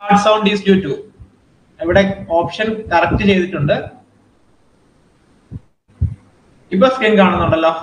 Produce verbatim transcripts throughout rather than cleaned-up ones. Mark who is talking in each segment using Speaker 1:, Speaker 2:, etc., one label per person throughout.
Speaker 1: hard sound is due to. ഇവിടെ option correct ചെയ്തിട്ടുണ്ട്. ഇപ്പൊ സ്ക്രീൻ കാണുന്നുണ്ടല്ലോ.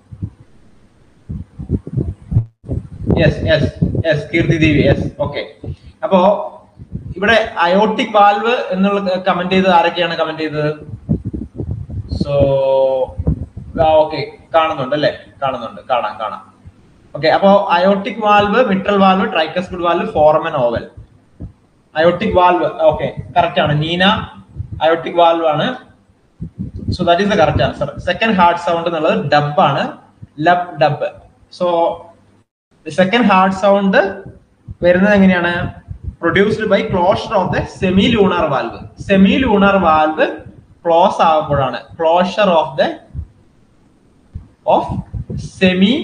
Speaker 1: Yes yes yes Keerthi Devi yes okay. അപ്പോ ഇവിടെ അയോട്ടിക് വാൽവ് എന്നുള്ള കമന്റ് ചെയ്തത് ആരൊക്കെയാണ് കമന്റ് ചെയ്തത്? സോ ഓക്കെ കാണുന്നുണ്ട് അല്ലെ? കാണുന്നുണ്ട്, കാണാം കാണാം. ഓക്കെ, അപ്പോ aortic valve, mitral valve, tricuspid valve, foramen ovale. Aortic valve okay correct ആണ്. നീന അയോട്ടിക് വാൽവ് ആണ്. So that is the correct answer. Second heart sound എന്നുള്ളത് ഡബ് ആണ്, lub dub. So second heart sound വരുന്നത് എങ്ങനെയാണ്? Produced by closure of the semilunar valve. Semilunar valve close ആകുമ്പോഴാണ്, closure of the of semi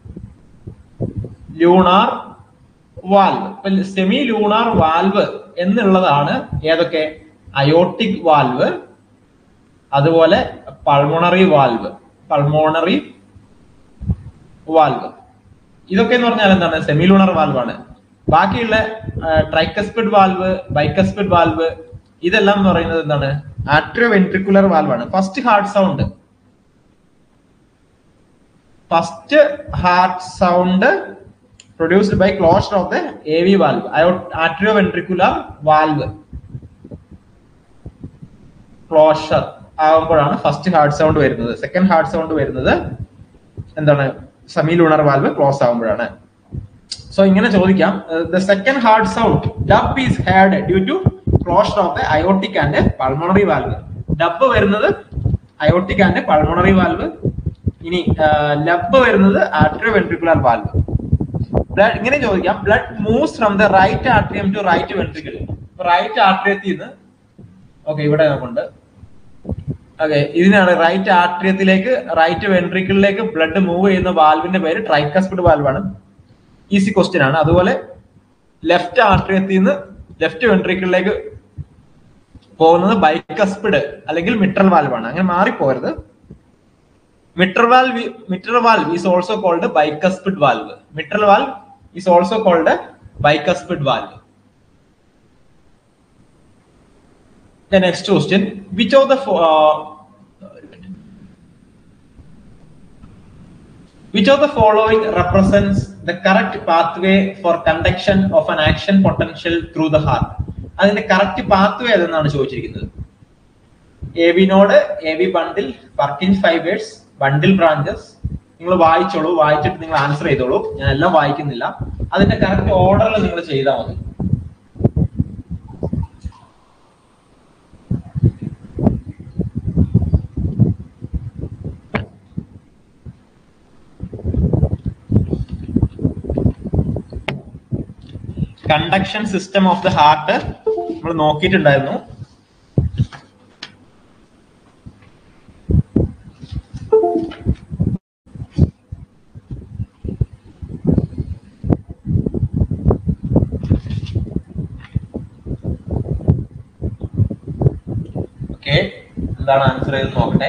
Speaker 1: lunar valve. Semilunar valve എന്നുള്ളതാണ് ഏതൊക്കെ? Aortic valve, അതുപോലെ pulmonary valve, pulmonary valve. ഇതൊക്കെ എന്ന് പറഞ്ഞാൽ എന്താണ്? സെമി ലൂണർ വാൽവ് ആണ്. ബാക്കിയുള്ള ട്രൈക്കസ്പിഡ് വാൽവ്, ബൈക്കസ്പിഡ് വാൽവ് ഇതെല്ലാം എന്ന് പറയുന്നത് എന്താണ്? ആട്രിയോ വെൻട്രിക്കുലർ വാൽവ് ആണ്. First heart sound first heart sound produced by closure of the A V valve, atrioventricular valve closure ആകുമ്പോഴാണ് ഫസ്റ്റ് ഹാർഡ് സൗണ്ട് വരുന്നത്. സെക്കൻഡ് ഹാർഡ് സൗണ്ട് വരുന്നത് എന്താണ്? സെമി ലൂണർ വാൽവ് ക്ലോസ് ആകുമ്പോഴാണ്. സോ ഇങ്ങനെ ചോദിക്കാം, the second hard sound dub is heard due to closure of the aortic and pulmonary valve. dub വരുന്നത് aortic and pulmonary valve. ഇനി ലബ് വരുന്നത് atrioventricular valve. ഇങ്ങനെ ചോദിക്കാം, blood moves from the right atrium to right ventricle. Right ആട്രിയത്തിൽ നിന്ന് okay ഇവിടെ നമുക്കുണ്ട്. Okay, ഇതിനാണ് റൈറ്റ് ആട്രിയത്തിലേക്ക് റൈറ്റ് വെൻട്രിക്കിളിലേക്ക് ബ്ലഡ് മൂവ് ചെയ്യുന്ന വാൽവിന്റെ പേര് ട്രൈക്കസ്പിഡ് വാൽവ് ആണ്. ഈസി ക്വസ്റ്റ്യൻ ആണ്. അതുപോലെ ലെഫ്റ്റ് ആട്രിയത്തിൽ നിന്ന് ലെഫ്റ്റ് വെൻട്രിക്കിളിലേക്ക് പോകുന്നത് ബൈക്കസ്പിഡ് അല്ലെങ്കിൽ മിട്രൽ വാൽവ് ആണ്. അങ്ങനെ മാറിപ്പോരുത്. Mitral valve, mitral valve is also called a bicuspid valve. Mitral valve is also called a bicuspid valve. The next question: which of the uh, which of the following represents the correct pathway for conduction of an action potential through the heart? അതിന്റെ correct pathway ഏതെന്നാണ് ചോദിച്ചിരിക്കുന്നത്. A V node, A V bundle, purkinje fibres, bundle branches. നിങ്ങൾ വായിച്ചോളൂ, വായിച്ചിട്ട് നിങ്ങൾ answer ചെയ്തോളൂ. ഞാൻ എല്ലാം വായിക്കുന്നില്ല. അതിന്റെ കറക്റ്റ് ഓർഡറിൽ നിങ്ങൾ ചെയ്താൽ മതി. Conduction system of the heart നമ്മൾ നോക്കിയിട്ടുണ്ടായിരുന്നു. എന്താണ് ആൻസർ ചെയ്ത് നോക്കട്ടെ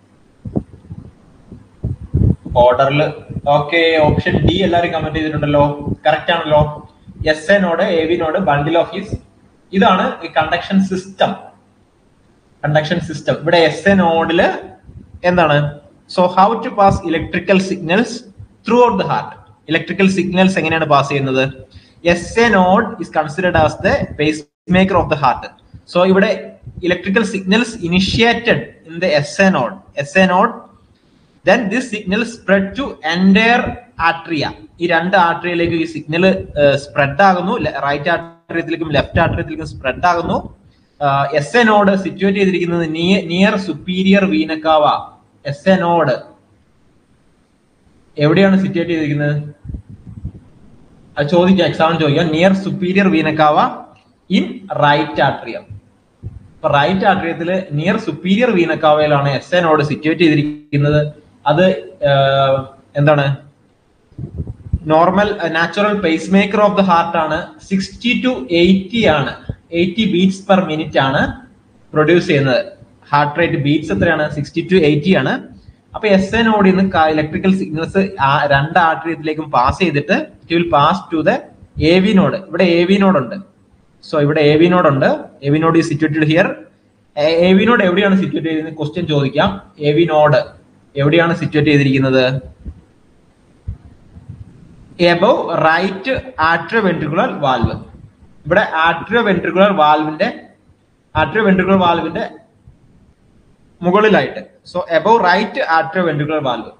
Speaker 1: ഓർഡറിൽ. ഓക്കെ, ഓപ്ഷൻ ഡി എല്ലാവരും കമന്റ് ചെയ്തിട്ടുണ്ടല്ലോ. കറക്റ്റ് ആണല്ലോ. S A node, A V node, bundle of His. ഇതാണ് ഈ കണ്ടക്ഷൻ സിസ്റ്റം. കണ്ടക്ഷൻ സിസ്റ്റം ഇവിടെ എസ് എ നോഡില് എന്താണ്? So how to pass electrical signals throughout the heart. Electrical signals എങ്ങനെയാണ് pass ചെയ്യുന്നത്? S A node is considered as the pacemaker of the heart. So ഇവിടെ electrical signals initiated in the S A node, S A node, then this signal spread to entire atria. ഈ രണ്ട് ആട്രിയയിലേക്ക് ഈ signal spread ആകുന്നു. Right ആട്രിയത്തിലേക്കും left ആട്രിയത്തിലേക്കും spread ആകുന്നു. S A node situate ചെയ്തിരിക്കുന്നത് near superior vena cava. S A node എവിടെയാണ് സിറ്റുവേറ്റ് ചെയ്തിരിക്കുന്നത്? അത് ചോദിക്കാം, എക്സാമിന് ചോദിക്കാം. Near superior vena cava in right atrium. ഇപ്പൊ റൈറ്റ് ആട്രിയത്തില് നിയർ സുപ്പീരിയർ വീനക്കാവയിലാണ് എസ് എ നോഡ് സിറ്റുവേറ്റ് ചെയ്തിരിക്കുന്നത്. അത് എന്താണ്? Normal natural pacemaker of the heart ആണ്. സിക്സ്റ്റി ടു എയ്റ്റി ആണ്, എയ്റ്റി ബീറ്റ്സ് പെർ മിനിറ്റ് ആണ് പ്രൊഡ്യൂസ് ചെയ്യുന്നത്. ഹാർട്ട് റേറ്റ് ബീറ്റ്സ് എത്രയാണ്? സിക്സ്റ്റി ടു എയ്റ്റി ആണ്. അപ്പൊ എസ് എ നോഡിൽ നിന്ന് ഇലക്ട്രിക്കൽ സിഗ്നൽസ് രണ്ട് ആട്രിയത്തിലേക്കും പാസ് ചെയ്തിട്ട് it will pass to the A V node. ഇവിടെ എ വി നോഡ് ഉണ്ട്. സോ ഇവിടെ എ വി നോഡ് ഉണ്ട്. A V node is situated here. A V node എവിടെയാണ് സിറ്റുവേറ്റ് ചെയ്തിരിക്കുന്നത്? ക്വസ്റ്റ്യൻ ചോദിക്കാം. എ വി നോഡ് എവിടെയാണ് സിറ്റുവേറ്റ് ചെയ്തിരിക്കുന്നത്? Above right atrioventricular valve. ഇവിടെ ആട്രിയോവെൻട്രിക്കുലർ വാൽവിന്റെ ആട്രിയോവെൻട്രിക്കുലർ വാൽവിന്റെ മുകളിലായിട്ട്. So above right atrioventricular valve.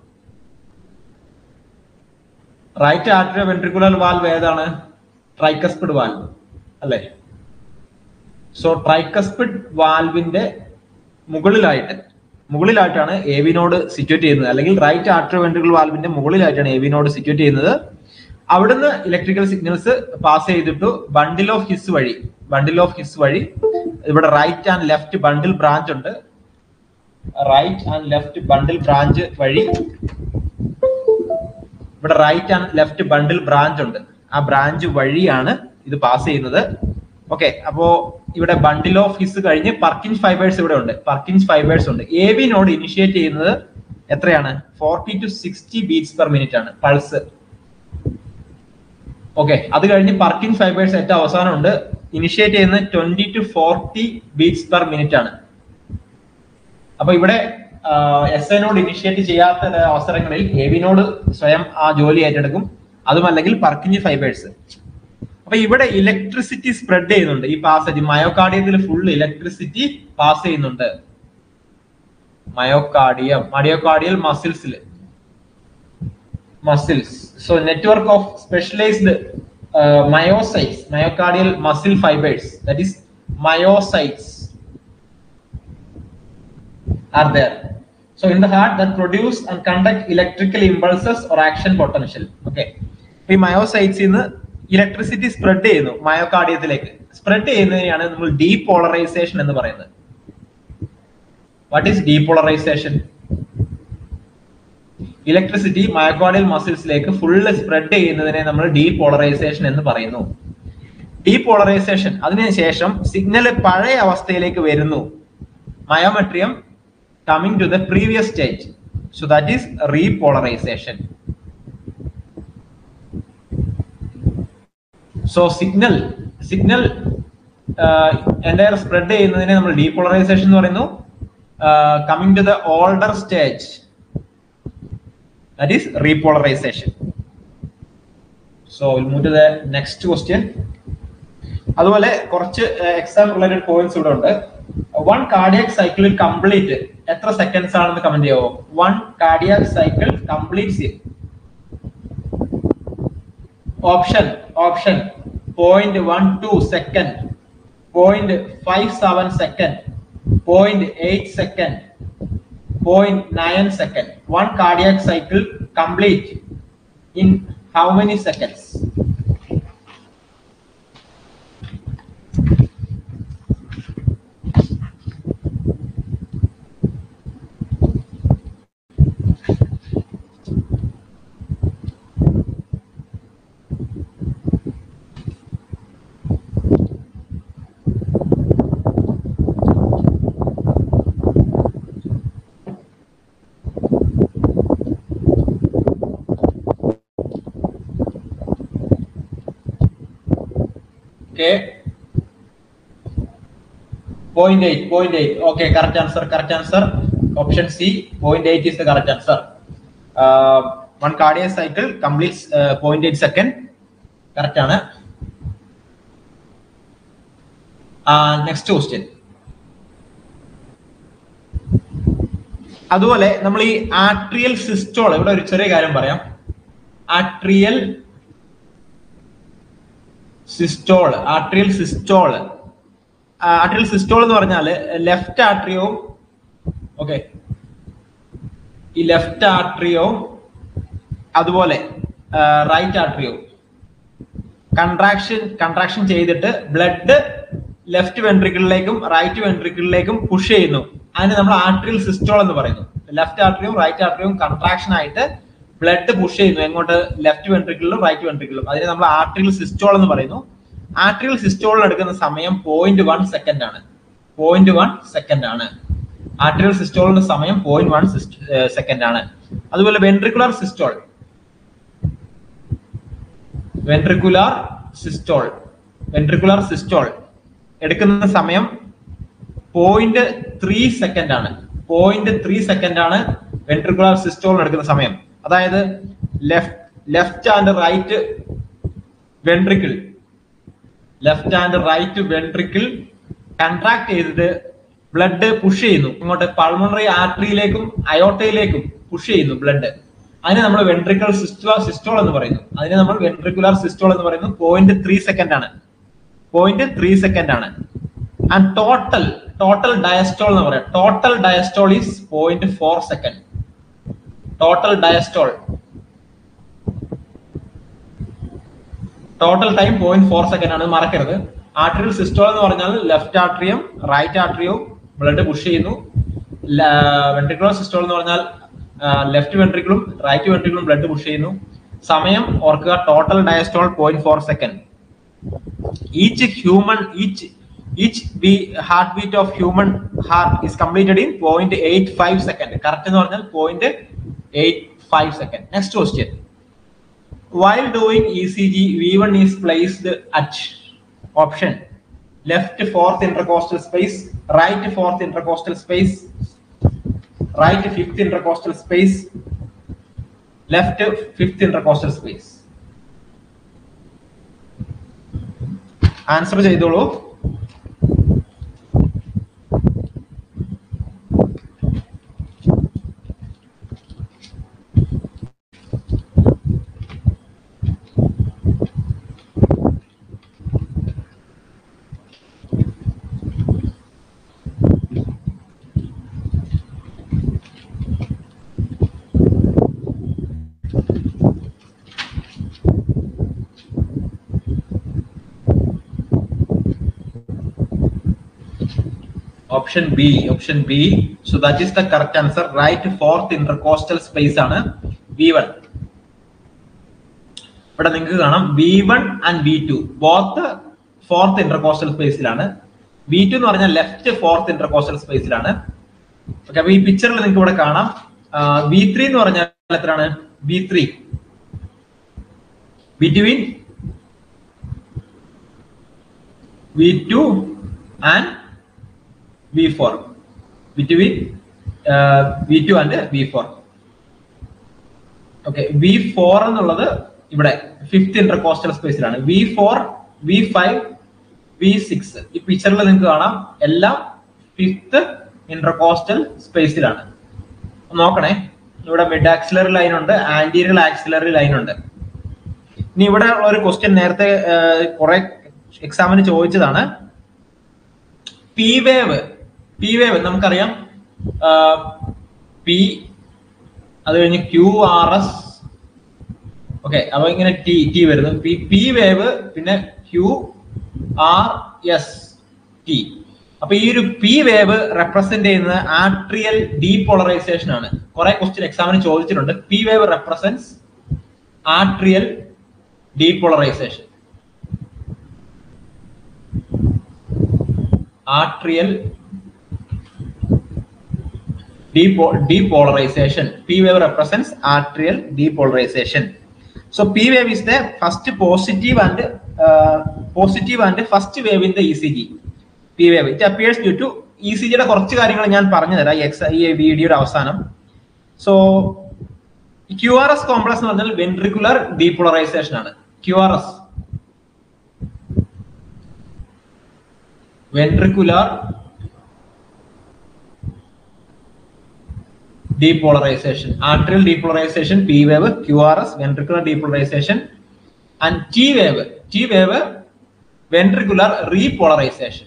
Speaker 1: Right atrioventricular valve ഏതാണ്? ട്രൈക്കസ്പിഡ് വാൽവ് അല്ലേ? സോ ട്രൈക്കസ്പിഡ് വാൽവിന്റെ മുകളിലായിട്ട് മുകളിലായിട്ടാണ് എ വി നോഡ് സിറ്റുവേറ്റ് ചെയ്യുന്നത്, അല്ലെങ്കിൽ റൈറ്റ് ആട്രിയോവെൻട്രിക്കുലർ വാൽവിന്റെ മുകളിലായിട്ടാണ് എ വി നോഡ് സിറ്റുവേറ്റ് ചെയ്യുന്നത്. അവിടുന്ന് ഇലക്ട്രിക്കൽ സിഗ്നൽസ് പാസ് ചെയ്തിട്ടു ബണ്ടിൽ ഓഫ് ഹിസ് വഴി ബണ്ടിൽ ഓഫ് ഹിസ് വഴി ഇവിടെ right and left bundle branch ഉണ്ട്. Right and left bundle branch വഴി ഇവിടെ right and left bundle branch ഉണ്ട്. ആ ബ്രാഞ്ച് വഴിയാണ് ഇത് പാസ് ചെയ്യുന്നത്. ഓക്കെ, അപ്പോ ഇവിടെ ബണ്ടിൽ ഓഫ് ഹിസ് കഴിഞ്ഞ് പർക്കിൻസ് ഫൈബേഴ്സ് ഇവിടെ ഉണ്ട്. പർക്കിൻസ് ഫൈബേഴ്സ് ഉണ്ട്. എ വി നോഡ് ഇനിഷ്യേറ്റ് ചെയ്യുന്നത് എത്രയാണ്? Forty to sixty beats per minute ആണ് പൾസ്. ഓക്കെ, അത് കഴിഞ്ഞ് പർക്കിൻസ് ഫൈബേഴ്സ് ഏറ്റവും അവസാനം ഉണ്ട്. ഇനിഷ്യേറ്റ് ചെയ്യുന്നത് twenty two forty beats per minute ആണ്. അപ്പൊ ഇവിടെ എസ് എ നോഡ് ഇനിഷ്യേറ്റ് ചെയ്യാത്ത അവസരങ്ങളിൽ എ വി നോഡ് സ്വയം ആ ജോലി ഏറ്റെടുക്കും, അതുമല്ലെങ്കിൽ പർക്കിൻസ് ഫൈബേഴ്സ്. അപ്പൊ ഇവിടെ ഇലക്ട്രിസിറ്റി സ്പ്രെഡ് ചെയ്യുന്നുണ്ട്. ഈ പാസേജ് മയോകാർഡിയത്തിൽ ഫുൾ ഇലക്ട്രിസിറ്റി പാസ് ചെയ്യുന്നുണ്ട്. മയോകാർഡിയം മയോകാർഡിയൽ മസിൽസിൽ muscles so network of specialised myocytes myocardial muscle fibres, that is myocytes are there. So in the heart that produce and conduct electrical impulses or action potential. Okay, ഈ മയോസൈറ്റ്സിൽ നിന്ന് electricity spread ചെയ്യുന്നു മയോകാർഡിയത്തിലേക്ക്. Spread ചെയ്യുന്നതിനെയാണ് നമ്മൾ depolarisation എന്ന് പറയുന്നത്. What is depolarisation? Electricity myocardial മസിൽസിലേക്ക് full spread ചെയ്യുന്നതിനെ നമ്മൾ depolarisation എന്ന് പറയുന്നു. ഡീപോളറൈസേഷൻ അതിനുശേഷം സിഗ്നൽ പഴയ അവസ്ഥയിലേക്ക് വരുന്നു. Myometrium coming to the previous stage, so that is repolarization. So signal signal uh, entire spread ചെയ്യുന്നതിനെ നമ്മൾ depolarization എന്ന് പറയുന്നു. uh, coming to the older stage, that is repolarization. So we'll move to the next question. അതുപോലെ കുറച്ച് exam related points ഇവിടെ ഉണ്ട്. One cardiac cycle complete എത്ര seconds ആണെന്ന് കമന്റ് ചെയ്യാവോ? One cardiac cycle completes option option point one two second, point five seven second, point eight second, point nine second. One cardiac cycle complete in how many seconds? Okay, point eight, point eight. Okay, correct answer, correct answer. Option C, point eight is the correct answer. Uh, one cardiac cycle completes uh, point eight second. Correct ആണ്. Uh, next question. അതുപോലെ നമ്മൾ ഈ atrial systole, ഇവിടെ ഒരു ചെറിയ കാര്യം പറയാം. Atrial systole atrial systole atrial systole എന്ന് പറഞ്ഞാൽ ലെഫ്റ്റ് ആട്രിയവും ഓക്കെ ഈ ലെഫ്റ്റ് ആട്രിയവും അതുപോലെ റൈറ്റ് ആട്രിയവും കൺട്രാക്ഷൻ കൺട്രാക്ഷൻ ചെയ്തിട്ട് ബ്ലഡ് ലെഫ്റ്റ് വെൻട്രിക്കിളിലേക്കും റൈറ്റ് വെൻട്രിക്കിളിലേക്കും പുഷ് ചെയ്യുന്നു. അതിന് നമ്മൾ ആട്രിയൽ സിസ്റ്റോൾ എന്ന് പറയുന്നു. ലെഫ്റ്റ് ആട്രിയവും റൈറ്റ് ആട്രിയവും കൺട്രാക്ഷൻ ആയിട്ട് ബ്ലഡ് പുഷ് ചെയ്യുന്നു എങ്ങോട്ട്? ലെഫ്റ്റ് വെൻട്രിക്കിളിലും റൈറ്റ് വെൻട്രിക്കിളിലും. അതിന് നമ്മൾ ആട്രിയൽ സിസ്റ്റോൾ എന്ന് പറയുന്നു. ആട്രിയൽ സിസ്റ്റോളിൽ എടുക്കുന്ന സമയം പോയിന്റ് വൺ സെക്കൻഡ് ആണ്. പോയിന്റ് വൺ സെക്കൻഡ് ആണ് ആട്രിയൽ സിസ്റ്റോളിന്റെ സമയം. പോയിന്റ് വൺ സെക്കൻഡ് ആണ്. അതുപോലെ ventricular systole ventricular systole ventricular systole എടുക്കുന്ന സമയം പോയിന്റ് ത്രീ സെക്കൻഡ് ആണ്. പോയിന്റ് ത്രീ സെക്കൻഡ് ആണ് വെൻട്രിക്കുലർ സിസ്റ്റോൾ എടുക്കുന്ന സമയം. അതായത് left left and right ventricle left and right ventricle contract ചെയ്തിട്ട് ബ്ലഡ് പുഷ് ചെയ്യുന്നു ഇങ്ങോട്ട് പൾമണറി ആർട്ടറിയിലേക്കും അയോട്ടയിലേക്കും പുഷ് ചെയ്യുന്നു ബ്ലഡ്. അതിന് നമ്മൾ വെൻട്രിക്കുലർ സിസ്റ്റോൾ സിസ്റ്റോൾ എന്ന് പറയുന്നു. അതിന് നമ്മൾ വെൻട്രിക്കുലർ സിസ്റ്റോൾ എന്ന് പറയുന്നു. പോയിന്റ് ത്രീ സെക്കൻഡ് ആണ്. പോയിന്റ് ത്രീ സെക്കൻഡ് ആണ്. ആൻഡ് ടോട്ടൽ ടോട്ടൽ ഡയസ്റ്റോൾ എന്ന് പറയാം. Total diastole is point four second. Total diastole total time point four second ആണ്, മറക്കരുത്. ആർട്ടറിയൽ സിസ്റ്റോൾ എന്ന് പറഞ്ഞാൽ ലെഫ്റ്റ് ആർട്ടറിയും റൈറ്റ് ആർട്ടറിയും ബ്ലഡ് പുഷ് ചെയ്യുന്നു. വെൻട്രിക്കുലർ സിസ്റ്റോൾ എന്ന് പറഞ്ഞാൽ ലെഫ്റ്റ് വെൻട്രിക്കിളും റൈറ്റ് വെൻട്രിക്കിളും ബ്ലഡ് പുഷ് ചെയ്യുന്നു. സമയം ഓർക്കുക, total diastole point four second. Each human each each be heartbeat of human heart is completed in point eight five second. Correct എന്ന് പറഞ്ഞാൽ point eight five second. Next question. While doing E C G, V one is placed at option left fourth intercostal space, right fourth intercostal space, right fifth intercostal space, left fifth intercostal space. Answer ചെയ്തോളൂ. Option B, option B. So that is the correct answer. Right fourth intercostal space ആണ് V one. ഇവിടെ നിങ്ങൾക്ക് കാണാം V one and V two both fourth intercostal spaceലാണ്. V two എന്ന് പറഞ്ഞാൽ left fourth intercostal സ്പേസിലാണ്. Okay, അപ്പൊ ഈ പിക്ചറിൽ നിങ്ങൾക്ക് ഇവിടെ കാണാം V three എന്ന് പറഞ്ഞാൽ എത്രയാണ്? V three between V two and V four, between uh, V two and V four. Okay, V four എന്നുള്ളത് ഇവിടെ ഫിഫ്ത്ത് ഇന്റർകോസ്റ്റൽ സ്പേസിലാണ്. V four, V five, V six ഈ പിക്ചറിൽ നിങ്ങൾക്ക് കാണാം എല്ലാം ഫിഫ്ത്ത് ഇന്റർകോസ്റ്റൽ സ്പേസിലാണ്. നോക്കണേ, ഇവിടെ മിഡ് ആക്സിലറി ലൈൻ ഉണ്ട്, ആന്റീരിയർ ആക്സിലറി ലൈൻ ഉണ്ട്. ഇനി ഇവിടെ ഉള്ള ഒരു ക്വസ്റ്റ്യൻ നേരത്തെ കുറെ എക്സാമിന് ചോദിച്ചതാണ്. പി വേവ് പി വേവ് നമുക്കറിയാം. പി അത് കഴിഞ്ഞ് ക്യു ആർ എസ്. ഓക്കെ, അപ്പൊ ഇങ്ങനെ ടി ടി വരുന്നു. പി പി വേവ് പിന്നെ ക്യു ആർ എസ് ടി. അപ്പൊ ഈ ഒരു പി വേവ് റെപ്രസെന്റ് ചെയ്യുന്നത് ആർട്രിയൽ ഡീപോളറൈസേഷൻ ആണ്. കുറെ ക്വസ്റ്റ്യൻ എക്സാമിന് ചോദിച്ചിട്ടുണ്ട്. P wave represents atrial depolarisation. Atrial depolarization. P wave represents arterial depolarization. So P wave is the first positive and uh, positive and first wave in the E C G. P wave it appears due to E C G യുടെ കുറച്ച് കാര്യങ്ങൾ ഞാൻ പറഞ്ഞു തരാം ഈ വീഡിയോയുടെ അവസാനം. So Q R S complex എന്ന് പറഞ്ഞാൽ വെൻട്രിക്കുലർ ഡീപോളറൈസേഷൻ ആണ്. Q R S ventricular depolarization, arterial depolarization, P wave, Q R S, ventricular depolarization, and T wave, T wave, ventricular repolarization.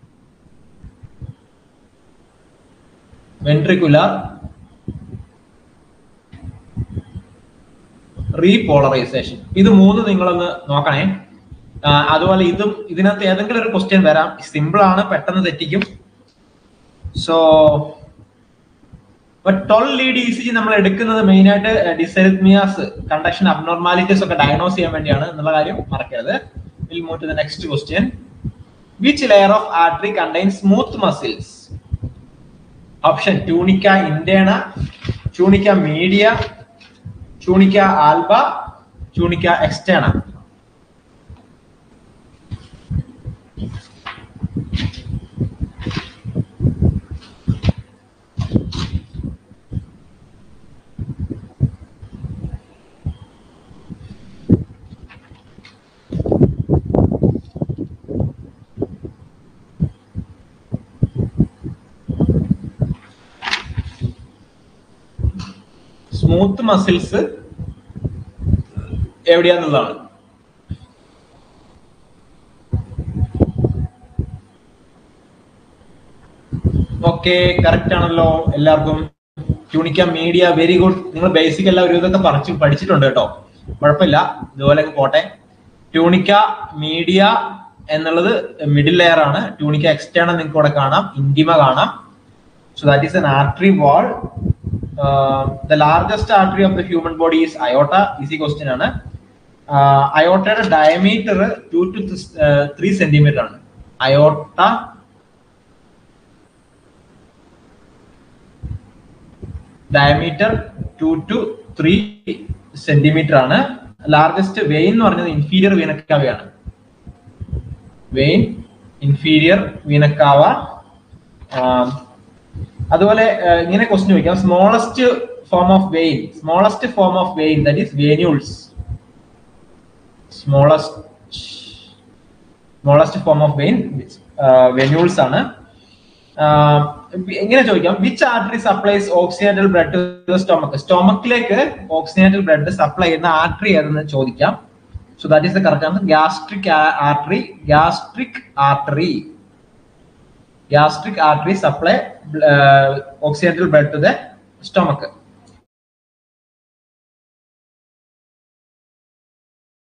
Speaker 1: Ventricular repolarization. ഇത് മൂന്ന് നിങ്ങളൊന്ന് നോക്കണേ. അതുപോലെ ഇതും ഇതിനകത്ത് ഏതെങ്കിലും ഒരു ക്വസ്റ്റ്യൻ വരാം. സിമ്പിൾ ആണ്, പെട്ടെന്ന് തെറ്റിക്കും. So twelve lead E C G നമ്മൾ എടുക്കുന്നത് മെയിൻ ആയിട്ട് ഡിസെറിത്മിയാസ്, കണ്ടക്ഷൻ അബ്നോർമാലിറ്റീസ് ഒക്കെ ഡയഗ്നോസ് ചെയ്യാൻ വേണ്ടിയാണ് എന്നുള്ള കാര്യം മറക്കരുത്. We'll move to the next question. Which layer of artery contains smooth muscles? Option tunica interna, tunica media, tunica alba, tunica externa. Smooth muscles എവിടെയാന്നുള്ളതാണ്. ഓക്കെ, കറക്റ്റ് ആണല്ലോ എല്ലാവർക്കും. Tunica media, very good. നിങ്ങൾ basic എല്ലാം ഒരു ഇതൊക്കെ പഠിച്ചു പഠിച്ചിട്ടുണ്ട് കേട്ടോ, കുഴപ്പമില്ല, ഇതുപോലെ പോട്ടെ. ട്യൂണിക്ക മീഡിയ എന്നുള്ളത് മിഡിൽ ലെയർ ആണ്. ട്യൂണിക്ക എക്സ്റ്റേണൽ നിങ്ങൾക്ക് ഇവിടെ കാണാം, ഇന്റിമ കാണാം. So that is an artery wall. The largest artery of the human body is aorta. Easy question ആണ്. അയോട്ടയുടെ diameter two to three centimetre ആണ്. Aorta diameter two to three centimetre ആണ്. Largest vein എന്ന് പറഞ്ഞത് inferior വീനക്കാവയാണ്. Vein inferior vena cava. അതുപോലെ ഇങ്ങനെ question ചോദിക്കാം, smallest form of vein, smallest form of vein that is venules. Smallest smallest form of vein venules ആണ്. എങ്ങനെ ചോദിക്കാം, which artery supplies oxygenated blood to the stomach. സ്റ്റൊമക്കിലേക്ക് ഓക്സിജനേറ്റഡ് ബ്ലഡ് സപ്ലൈ ചെയ്യുന്ന artery ഏതെന്ന് ചോദിക്കാം. So that is the correct answer, gastric artery. Gastric artery gastric artery supply oxygenated blood to the stomach.